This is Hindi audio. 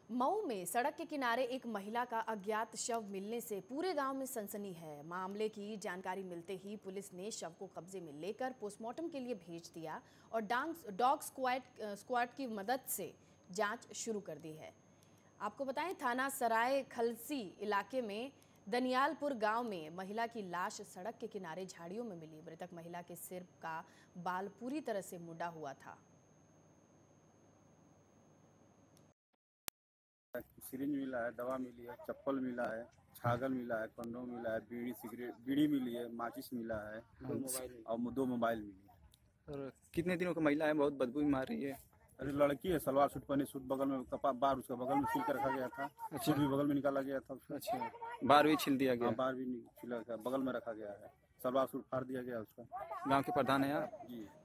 मऊ में सड़क के किनारे एक महिला का अज्ञात शव मिलने से पूरे गांव में सनसनी है। मामले की जानकारी मिलते ही पुलिस ने शव को कब्जे में लेकर पोस्टमार्टम के लिए भेज दिया और डॉग स्क्वाड की मदद से जांच शुरू कर दी है। आपको बताएं, थाना सराय खलसी इलाके में दनियालपुर गांव में महिला की लाश सड़क के किनारे झाड़ियों में मिली। मृतक महिला के सिर का बाल पूरी तरह से मुड़ा हुआ था। सिरिंज मिला है, दवा मिली है, चप्पल मिला है, छागल मिला है, कंडोम मिला है, बीड़ी मिली है, माचिस मिला है और 2 मोबाइल मिली है। और कितने दिनों का महिला है? बहुत बदबू भी मार रही है। अरे लड़की है, सलवार सूट पहनी, सूट बगल में बार उसका बगल में छील कर रखा गया था। अच्छा। भी बगल में निकाला गया था उसका। अच्छा, बार भी छील दिया गया? बार भी छीला गया, बगल में रखा गया है। सलवार सूट फाड़ दिया गया उसका। गांव के प्रधान है आप? जी।